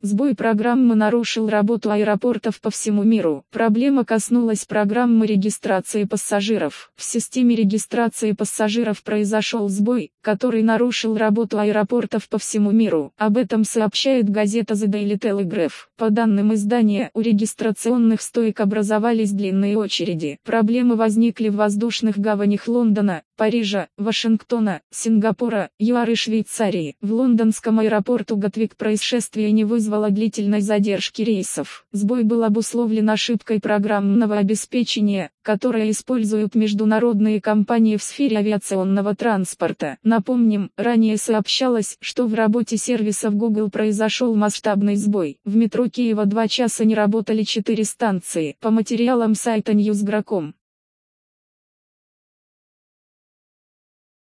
Сбой программы нарушил работу аэропортов по всему миру. Проблема коснулась программы регистрации пассажиров. В системе регистрации пассажиров произошел сбой, который нарушил работу аэропортов по всему миру. Об этом сообщает газета The Daily Telegraph. По данным издания, у регистрационных стоек образовались длинные очереди. Проблемы возникли в воздушных гаванях Лондона, Парижа, Вашингтона, Сингапура, ЮАР и Швейцарии. В лондонском аэропорту Гатвик происшествие не вызвало длительной задержки рейсов. Сбой был обусловлен ошибкой программного обеспечения, которое используют международные компании в сфере авиационного транспорта. Напомним, ранее сообщалось, что в работе сервисов Google произошел масштабный сбой. В метро Киева 2 часа не работали 4 станции. По материалам сайта Newsgro.com.